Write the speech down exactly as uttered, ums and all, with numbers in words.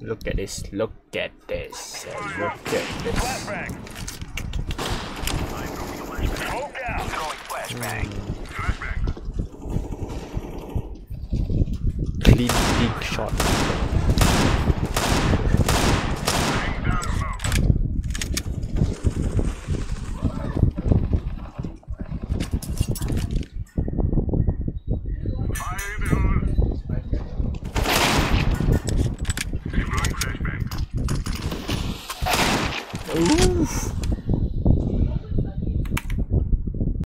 Look at this, look at this, look at this. Flashbang. Smoke out. Throwing flashbang. Flashbang. Clean big shot. Ooh.